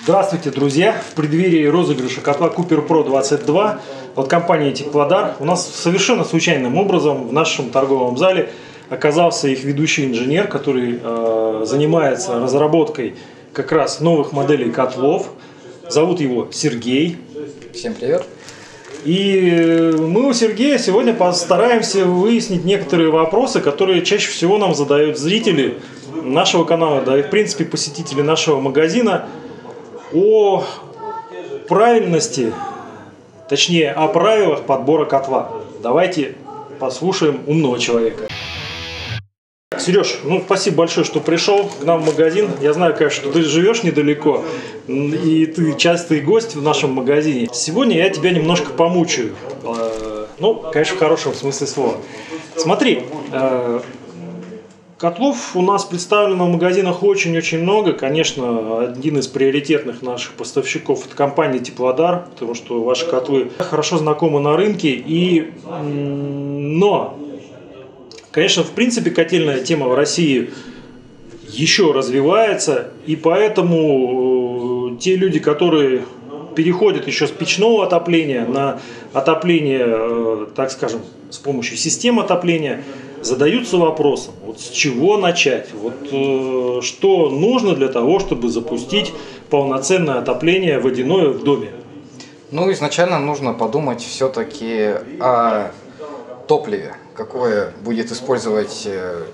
Здравствуйте, друзья! В преддверии розыгрыша котла Cooper Pro 22 от компании Теплодар у нас совершенно случайным образом в нашем торговом зале оказался их ведущий инженер, который занимается разработкой как раз новых моделей котлов. Зовут его Сергей. Всем привет! И мы у Сергея сегодня постараемся выяснить некоторые вопросы, которые чаще всего нам задают зрители нашего канала, да и в принципе посетители нашего магазина, о правильности, точнее о правилах подбора котла. Давайте послушаем умного человека. Сереж, спасибо большое, что пришел к нам в магазин. Я знаю, конечно, что ты живешь недалеко, и ты частый гость в нашем магазине. Сегодня я тебя немножко помучаю. Конечно, в хорошем смысле слова. Смотри, котлов у нас представлено в магазинах очень-очень много. Конечно, один из приоритетных наших поставщиков – это компания Теплодар, потому что ваши котлы хорошо знакомы на рынке. Но, конечно, в принципе, котельная тема в России еще развивается, и поэтому те люди, которые переходят еще с печного отопления на отопление, так скажем, с помощью систем отопления, задаются вопросом, вот с чего начать, что нужно для того, чтобы запустить полноценное отопление водяное в доме. Изначально нужно подумать все-таки о топливе, какое будет использовать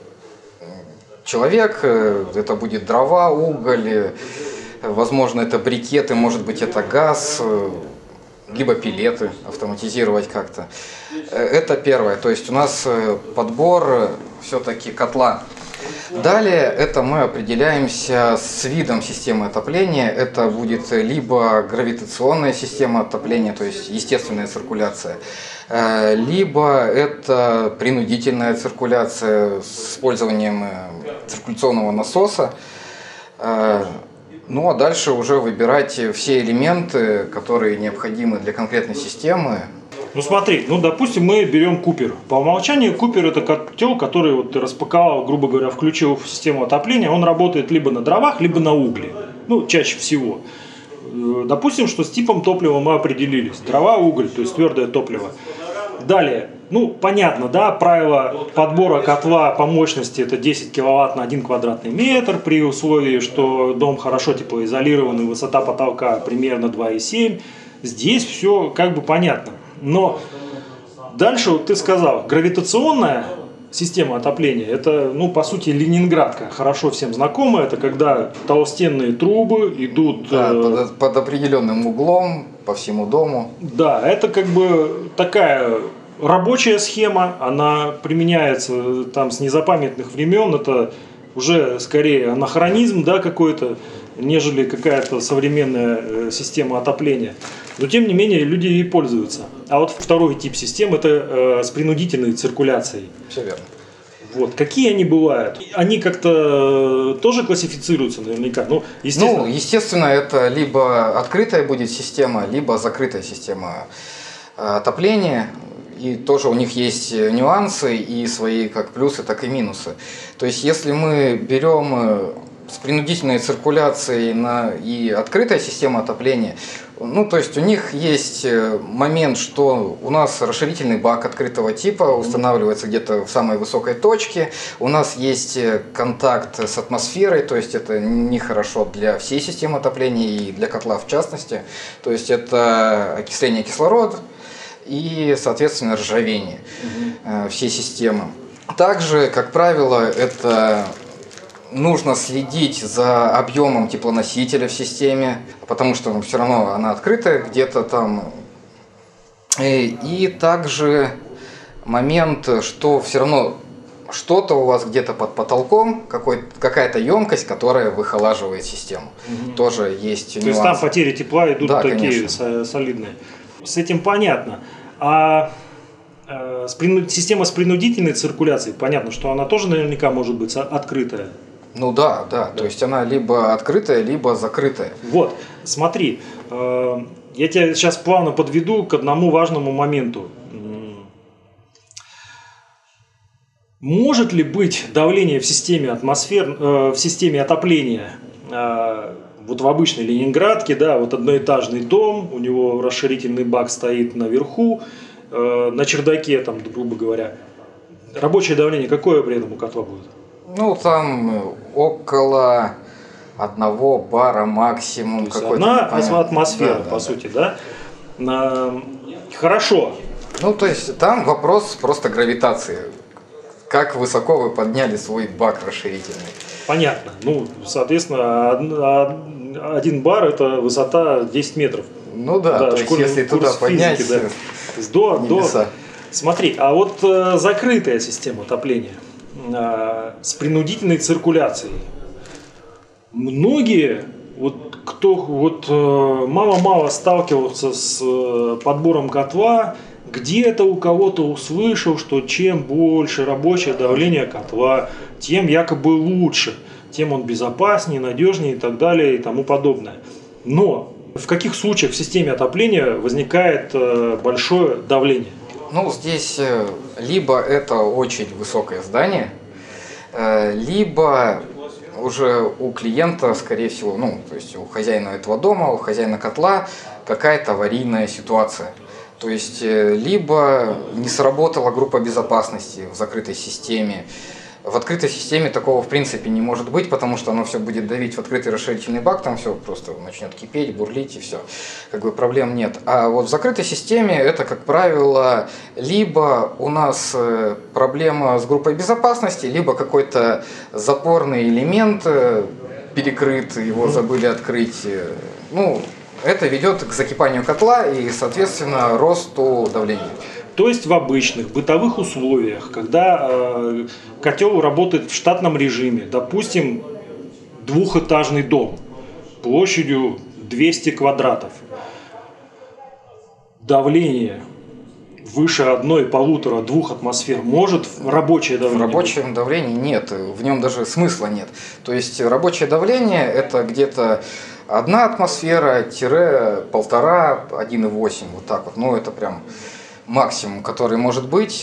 человек. Это будет дрова, уголь, возможно, это брикеты, может быть, это газ, либо пеллеты автоматизировать как-то. Это первое. То есть у нас подбор все-таки котла. Далее это мы определяемся с видом системы отопления. Это будет либо гравитационная система отопления, то есть естественная циркуляция, либо это принудительная циркуляция с использованием циркуляционного насоса. А дальше уже выбирать все элементы, которые необходимы для конкретной системы. Смотри, допустим, мы берем Cooper. По умолчанию Cooper – это котел, который ты распаковал, грубо говоря, включил в систему отопления. Он работает либо на дровах, либо на угле. Чаще всего. Допустим, что с типом топлива мы определились. Дрова, уголь, то есть твердое топливо. Далее, понятно, да, правило подбора котла по мощности – это 10 киловатт на 1 квадратный метр, при условии, что дом хорошо теплоизолирован и высота потолка примерно 2,7. Здесь все понятно. Но дальше ты сказал, гравитационная система отопления, это, по сути, ленинградка, хорошо всем знакомая, это когда толстенные трубы идут… под определенным углом по всему дому. Да, это такая рабочая схема, она применяется с незапамятных времен, это уже скорее анахронизм, какой-то, нежели какая-то современная система отопления. Но тем не менее люди ей пользуются. А вот второй тип систем – это с принудительной циркуляцией. Все верно. Какие они бывают? Они как-то тоже классифицируются наверняка? Естественно, это либо открытая будет система, либо закрытая система отопления. И тоже у них есть нюансы и свои как плюсы, так и минусы. То есть, если мы берем с принудительной циркуляцией и открытая система отопления, то есть у них есть момент, что у нас расширительный бак открытого типа устанавливается где-то в самой высокой точке, у нас есть контакт с атмосферой, то есть это нехорошо для всей системы отопления и для котла в частности, то есть это окисление кислорода и, соответственно, ржавение всей системы. Также, как правило, это… Нужно следить за объемом теплоносителя в системе, потому что все равно она открытая где-то там. И также момент, что все равно что-то у вас где-то под потолком, какая-то емкость, которая выхолаживает систему. Тоже есть нюансы. То есть там потери тепла идут такие, конечно, солидные. С этим понятно. Система с принудительной циркуляцией, понятно, что она тоже наверняка может быть открытая. Да. То есть она либо открытая, либо закрытая. Смотри, я тебя сейчас плавно подведу к одному важному моменту. Может ли быть давление в системе в системе отопления вот в обычной Ленинградке, да, вот одноэтажный дом, у него расширительный бак стоит наверху, на чердаке, там, грубо говоря. Рабочее давление какое при этом у котла будет? Ну, там около 1 бара максимум. То есть одна атмосфера, по сути, да? Хорошо. Ну, то есть там вопрос просто гравитации. Как высоко вы подняли свой бак расширительный. Понятно. Ну, соответственно, 1 бар – это высота 10 метров. Ну да, то есть если туда поднять физики, да. То есть до. Смотри, а вот закрытая система отопления с принудительной циркуляцией. Многие, вот кто вот мало-мало сталкивался с подбором котла, где-то у кого-то услышал, что чем больше рабочее давление котла, тем якобы лучше, тем он безопаснее, надежнее и так далее и тому подобное. Но в каких случаях в системе отопления возникает большое давление? Ну, здесь либо это очень высокое здание, либо уже у клиента, скорее всего, ну, то есть у хозяина этого дома, у хозяина котла какая-то аварийная ситуация. То есть либо не сработала группа безопасности в закрытой системе. В открытой системе такого в принципе не может быть, потому что оно все будет давить в открытый расширительный бак, там все просто начнет кипеть, бурлить и все. Как бы проблем нет. А вот в закрытой системе это, как правило, либо у нас проблема с группой безопасности, либо какой-то запорный элемент перекрыт, его забыли открыть. Ну, это ведет к закипанию котла и, соответственно, росту давления. То есть в обычных бытовых условиях, когда котел работает в штатном режиме, допустим, двухэтажный дом площадью 200 квадратов, давление выше 1,5-2 атмосфер может рабочее давление? В рабочем давлении нет, в нем даже смысла нет. То есть рабочее давление это где-то 1 атмосфера-1,5, 1,8, вот так вот. Ну это прям максимум, который может быть.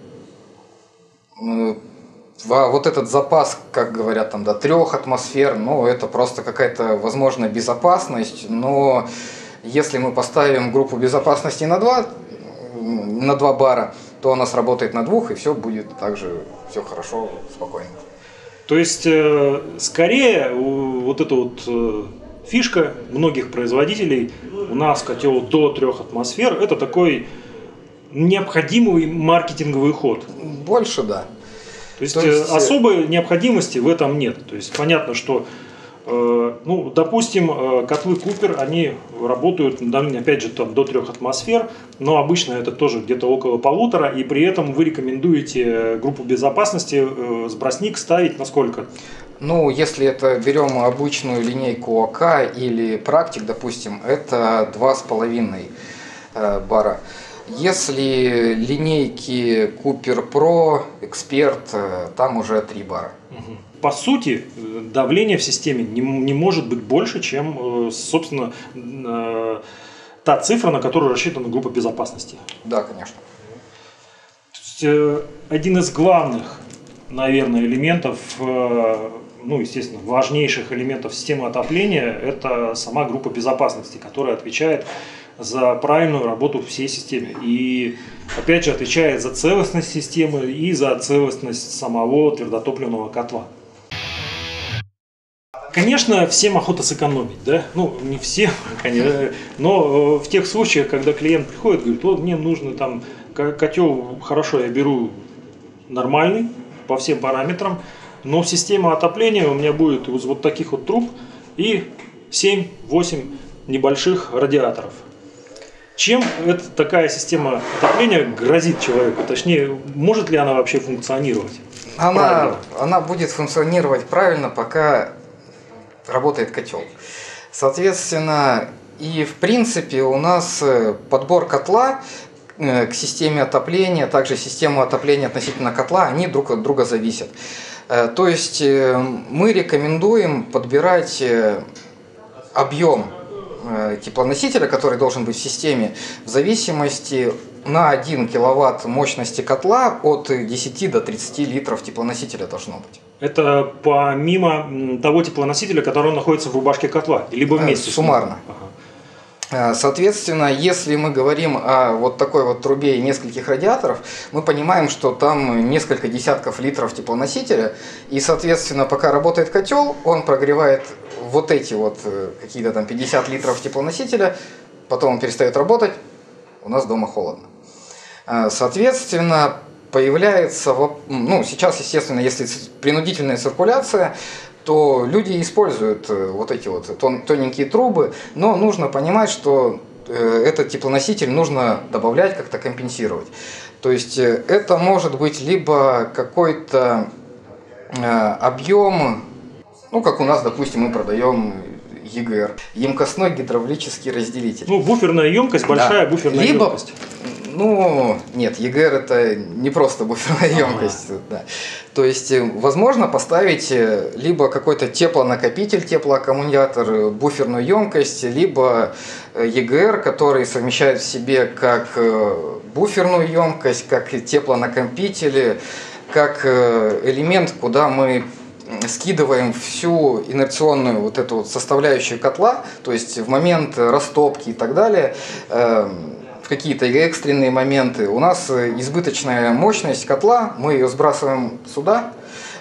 Вот этот запас, как говорят, там до 3 атмосфер, ну это просто какая-то, возможно, безопасность, но если мы поставим группу безопасности на 2 бара, то она сработает на 2, и все будет также, все хорошо, спокойно. То есть, скорее, вот эта вот фишка многих производителей, у нас котел до 3 атмосфер, это такой необходимый маркетинговый ход. Больше, да. То есть особой необходимости в этом нет. То есть понятно, что, ну, допустим, котлы Купер, они работают на давлении, опять же, там, до 3 атмосфер, но обычно это тоже где-то около 1,5, и при этом вы рекомендуете группу безопасности, сбросник ставить на сколько? Ну, если это берем обычную линейку АК или практик, допустим, это 2,5 бара. Если линейки Cooper Pro, Эксперт, там уже 3 бара. По сути, давление в системе не может быть больше, чем, собственно, та цифра, на которую рассчитана группа безопасности. Да, конечно. То есть, один из главных, наверное, элементов, ну, естественно, важнейших элементов системы отопления – это сама группа безопасности, которая отвечает за правильную работу всей системы. И, опять же, отвечает за целостность системы и за целостность самого твердотопливного котла. Конечно, всем охота сэкономить, да? Ну, не всем, конечно, но в тех случаях, когда клиент приходит, говорит, вот мне нужно там котел, хорошо, я беру нормальный по всем параметрам, но система отопления у меня будет из вот таких вот труб и 7-8 небольших радиаторов. Чем эта такая система отопления грозит человеку? Точнее, может ли она вообще функционировать? Она будет функционировать правильно, пока работает котел. Соответственно, и в принципе у нас подбор котла к системе отопления, также система отопления относительно котла, они друг от друга зависят. То есть мы рекомендуем подбирать объем теплоносителя, который должен быть в системе, в зависимости на 1 киловатт мощности котла от 10 до 30 литров теплоносителя должно быть. Это помимо того теплоносителя, который находится в рубашке котла, либо вместе? Суммарно. Соответственно, если мы говорим о вот такой вот трубе и нескольких радиаторов, мы понимаем, что там несколько десятков литров теплоносителя, и, соответственно, пока работает котел, он прогревает вот эти вот какие-то там 50 литров теплоносителя, потом он перестает работать, у нас дома холодно. Соответственно, появляется, ну, сейчас, естественно, если принудительная циркуляция, то люди используют вот эти вот тоненькие трубы, но нужно понимать, что этот теплоноситель нужно добавлять, как-то компенсировать. То есть это может быть либо какой-то объем, ну, как у нас, допустим, мы продаем ЕГР, емкостной гидравлический разделитель. Ну, буферная емкость, большая буферная емкость. Ну, нет, ЕГР это не просто буферная емкость. Да. То есть, возможно поставить либо какой-то теплонакопитель, теплоаккумулятор, буферную емкость, либо ЕГР, который совмещает в себе как буферную емкость, как теплонакопители, как элемент, куда мы скидываем всю инерционную вот эту вот составляющую котла, то есть в момент растопки и так далее, в какие-то экстренные моменты у нас избыточная мощность котла, мы ее сбрасываем сюда,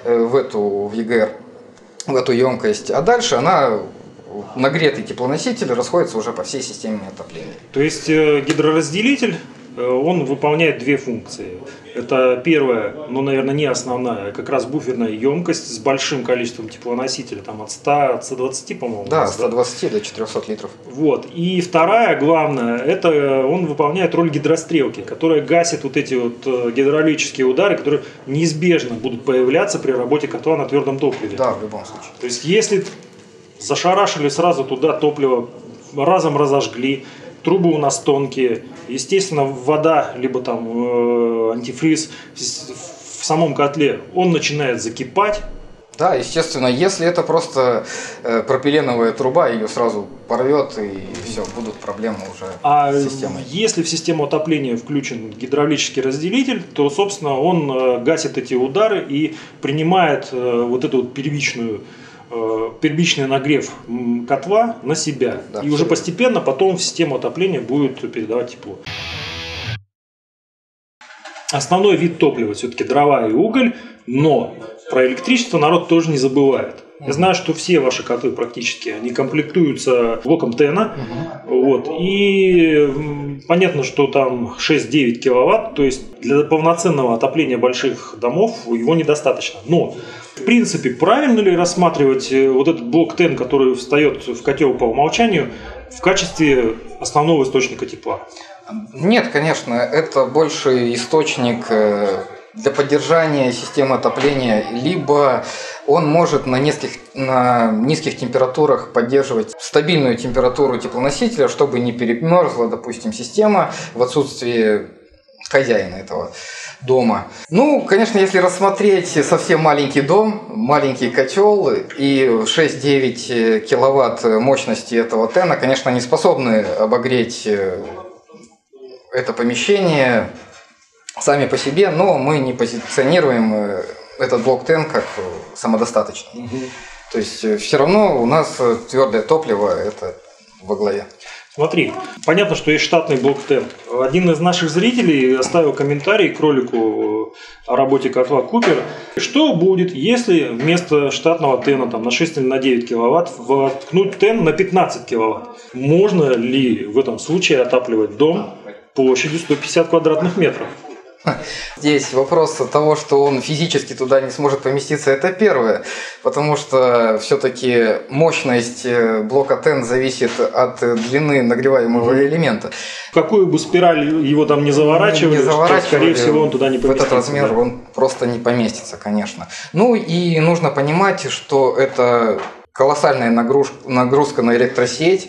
в ЕГР, в эту емкость, а дальше она, нагретый теплоноситель, расходится уже по всей системе отопления. То есть гидроразделитель, он выполняет две функции. Это первая, но, наверное, не основная, как раз буферная емкость с большим количеством теплоносителя, там от 100, от 120, по-моему. Да, от 120 до 400 литров. Вот. И вторая, главная, это он выполняет роль гидрострелки, которая гасит вот эти вот гидравлические удары, которые неизбежно будут появляться при работе котла на твердом топливе. Да, в любом случае. То есть, если зашарашили сразу туда топливо, разом разожгли, трубы у нас тонкие, естественно, вода, либо там антифриз в самом котле, он начинает закипать. Да, естественно, если это просто пропиленовая труба, ее сразу порвет и все, будут проблемы уже с системой. Если в систему отопления включен гидравлический разделитель, то, собственно, он гасит эти удары и принимает вот эту вот первичный нагрев котла на себя. Да, и уже постепенно потом в систему отопления будет передавать тепло. Основной вид топлива все-таки дрова и уголь, но про электричество народ тоже не забывает. Я знаю, что все ваши котлы практически, они комплектуются блоком ТЭНа. Вот, и понятно, что там 6-9 киловатт, то есть для полноценного отопления больших домов его недостаточно. Но в принципе, правильно ли рассматривать вот этот блок ТЭН, который встает в котел по умолчанию, в качестве основного источника тепла? Нет, конечно, это больше источник для поддержания системы отопления, либо он может на низких температурах поддерживать стабильную температуру теплоносителя, чтобы не перемерзла, допустим, система в отсутствии хозяина этого дома. Ну, конечно, если рассмотреть совсем маленький дом, маленький котел и 6-9 киловатт мощности этого ТЭНа, конечно, не способны обогреть это помещение сами по себе, но мы не позиционируем этот блок ТЭН как самодостаточный. То есть все равно у нас твердое топливо это во главе. Смотри, понятно, что есть штатный блок ТЭН. Один из наших зрителей оставил комментарий к ролику о работе котла Купер. Что будет, если вместо штатного ТЭНа там, на 6 или на 9 киловатт воткнуть ТЭН на 15 киловатт? Можно ли в этом случае отапливать дом площадью 150 квадратных метров? Здесь вопрос того, что он физически туда не сможет поместиться, это первое, потому что все-таки мощность блока ТЭН зависит от длины нагреваемого элемента. В какую бы спираль его там не заворачивали, скорее всего, он туда не поместится. В этот размер он просто не поместится, конечно. Ну и нужно понимать, что это колоссальная нагрузка на электросеть,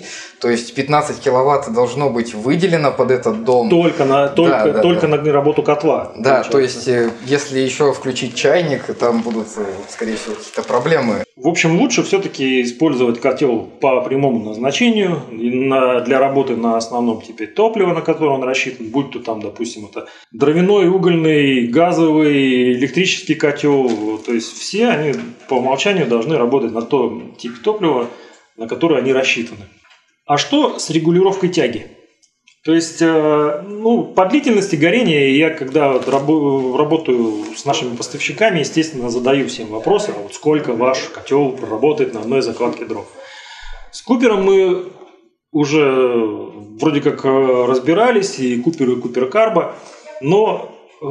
То есть 15 киловатт должно быть выделено под этот дом. Только на работу котла. Да, то есть если еще включить чайник, там будут, скорее всего, какие-то проблемы. В общем, лучше все-таки использовать котел по прямому назначению для работы на основном типе топлива, на которое он рассчитан, будь то там, допустим, это дровяной, угольный, газовый, электрический котел. То есть все они по умолчанию должны работать на том типе топлива, на который они рассчитаны. А что с регулировкой тяги? То есть, по длительности горения я, когда работаю с нашими поставщиками, естественно, задаю всем вопросы, а вот сколько ваш котел проработает на одной закладке дров. С Купером мы уже вроде как разбирались, и Купер, и Купер Карбо, но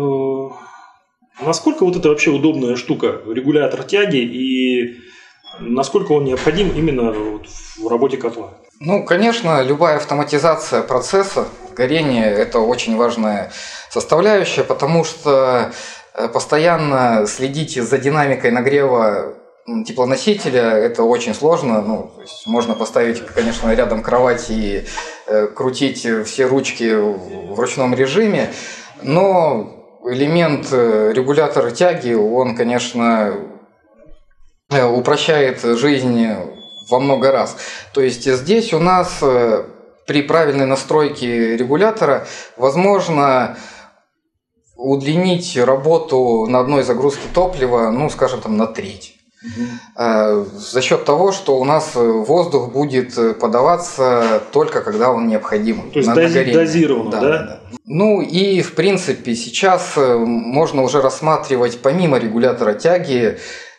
насколько вот это вообще удобная штука, регулятор тяги, и насколько он необходим именно вот в работе котла? Ну, конечно, любая автоматизация процесса горения – это очень важная составляющая, потому что постоянно следить за динамикой нагрева теплоносителя – это очень сложно. То есть можно поставить, конечно, рядом кровать и крутить все ручки в ручном режиме, но элемент регулятора тяги, он, конечно, упрощает жизнь во много раз. То есть здесь у нас при правильной настройке регулятора возможно удлинить работу на одной загрузке топлива, скажем, на треть. За счет того, что у нас воздух будет подаваться только когда он необходим. То есть дозированно, да? И в принципе сейчас можно уже рассматривать помимо регулятора тяги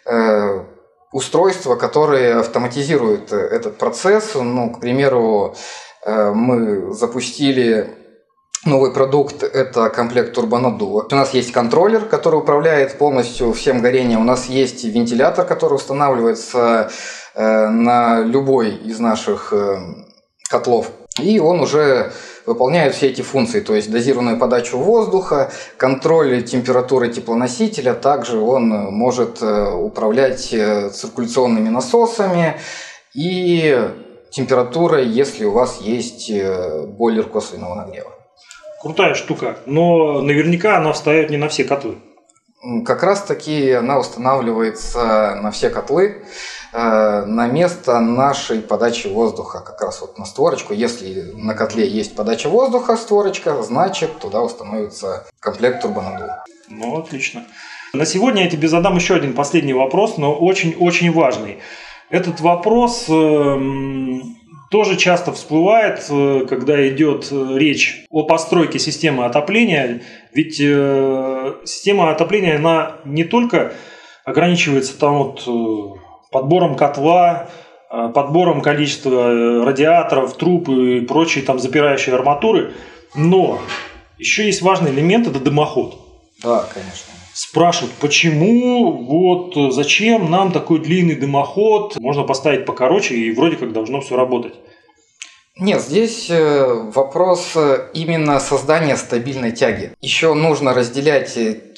устройства, которые автоматизируют этот процесс. К примеру, мы запустили новый продукт, это комплект турбонаддува. У нас есть контроллер, который управляет полностью всем горением. У нас есть вентилятор, который устанавливается на любой из наших котлов. И он уже выполняет все эти функции, то есть дозированную подачу воздуха, контроль температуры теплоносителя. Также он может управлять циркуляционными насосами и температурой, если у вас есть бойлер косвенного нагрева. Крутая штука, но наверняка она встает не на все котлы. Как раз таки она устанавливается на все котлы, на место нашей подачи воздуха, как раз вот на створочку. Если на котле есть подача воздуха, створочка, значит туда установится комплект турбонаддува. Отлично. На сегодня я тебе задам еще один последний вопрос, но очень-очень важный. Этот вопрос тоже часто всплывает, когда идет речь о постройке системы отопления. Ведь система отопления, она не только ограничивается подбором котла, подбором количества радиаторов, труб и прочей запирающей арматуры, но еще есть важный элемент – это дымоход. Да, конечно. Спрашивают, почему, зачем нам такой длинный дымоход, можно поставить покороче и вроде как должно все работать. Нет, здесь вопрос именно создания стабильной тяги. Еще нужно разделять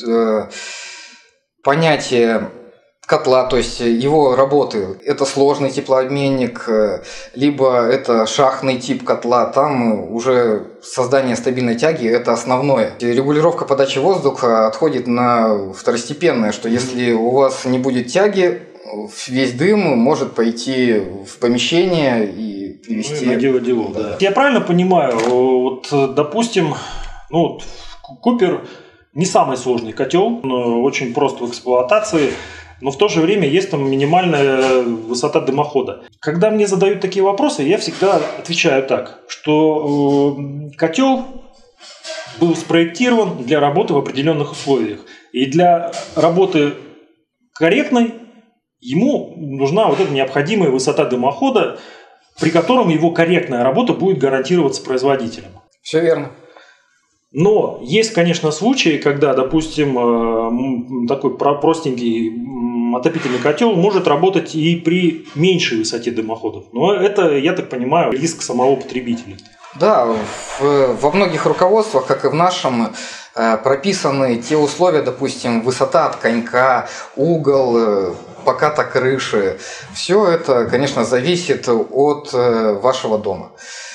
понятие котла, то есть его работы. Это сложный теплообменник, либо это шахтный тип котла. Там уже создание стабильной тяги – это основное. Регулировка подачи воздуха отходит на второстепенное, что если у вас не будет тяги, весь дым может пойти в помещение и привести… наделать дело, да. Я правильно понимаю, допустим, Купер не самый сложный котел, но очень прост в эксплуатации. Но в то же время есть минимальная высота дымохода. Когда мне задают такие вопросы, я всегда отвечаю так, что котел был спроектирован для работы в определенных условиях. И для работы корректной ему нужна эта необходимая высота дымохода, при котором его корректная работа будет гарантироваться производителем. Все верно. Но есть, конечно, случаи, когда, допустим, такой простенький отопительный котел может работать и при меньшей высоте дымоходов. Но это, я так понимаю, риск самого потребителя. Да, во многих руководствах, как и в нашем, прописаны те условия, допустим, высота от конька, угол, поката крыши. Все это, конечно, зависит от вашего дома.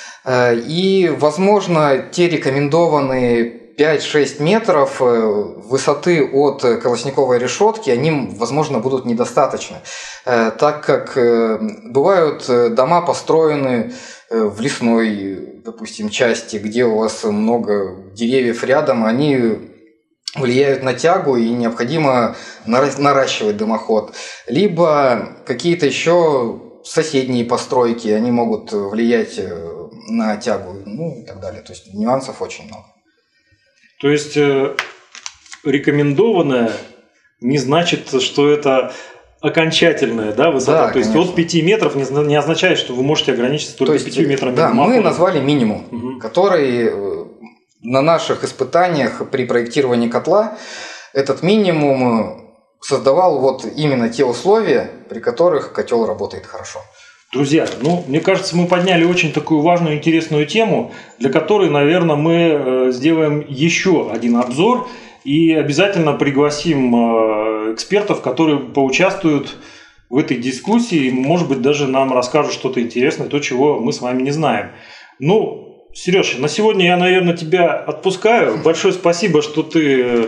И, возможно, те рекомендованные 5-6 метров высоты от колосниковой решетки, они, возможно, будут недостаточны, так как бывают дома построены в лесной, допустим, части, где у вас много деревьев рядом, они влияют на тягу и необходимо наращивать дымоход. Либо какие-то еще соседние постройки, они могут влиять на тягу, ну и так далее. То есть нюансов очень много. То есть рекомендованное не значит, что это окончательная, да, высота. Да, то есть конечно. от 5 метров не означает, что вы можете ограничиться только 5 метрами. Да, дымохода. мы назвали минимум, который на наших испытаниях при проектировании котла, этот минимум создавал вот именно те условия, при которых котел работает хорошо. Друзья, ну, мне кажется, мы подняли очень такую важную, интересную тему, для которой, наверное, мы сделаем еще один обзор и обязательно пригласим экспертов, которые поучаствуют в этой дискуссии и, может быть, даже нам расскажут что-то интересное, то, чего мы с вами не знаем. Ну, Сереж, на сегодня я, наверное, тебя отпускаю. Большое спасибо, что ты,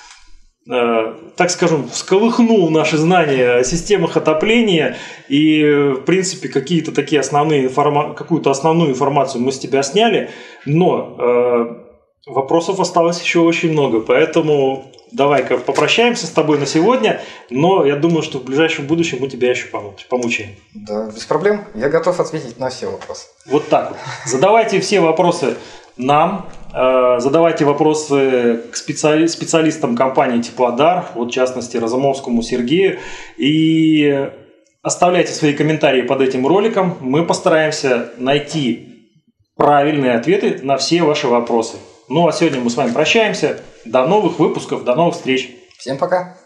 так скажем, всколыхнул наши знания о системах отопления. И, в принципе, какую-то основную информацию мы с тебя сняли. Но вопросов осталось еще очень много. Поэтому давай-ка попрощаемся с тобой на сегодня. Но я думаю, что в ближайшем будущем мы тебя еще помучаем. Да, без проблем. Я готов ответить на все вопросы. Вот так вот. Задавайте все вопросы нам, задавайте вопросы к специалистам компании «Теплодар», вот в частности Разумовскому Сергею, и оставляйте свои комментарии под этим роликом. Мы постараемся найти правильные ответы на все ваши вопросы. Ну а сегодня мы с вами прощаемся. До новых выпусков, до новых встреч. Всем пока.